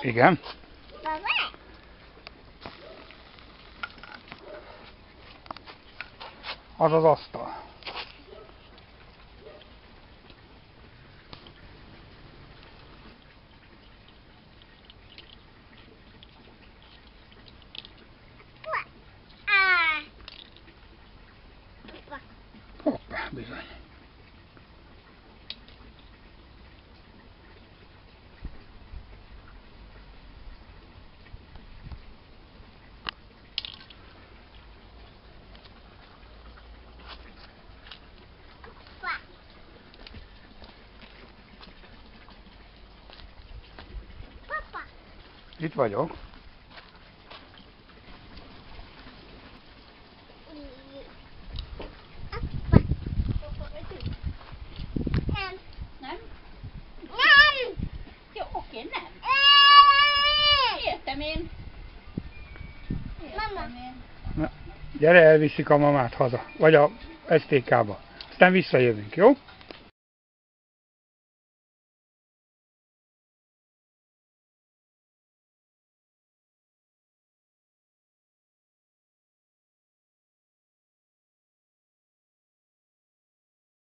Igen. Az az asztal. Hoppá, bizony. Itt vagyok. Nem? Jó, oké, nem. Értem én. Na, gyere, elviszik a mamát haza. Vagy a STK-ba. Aztán visszajövünk, jó?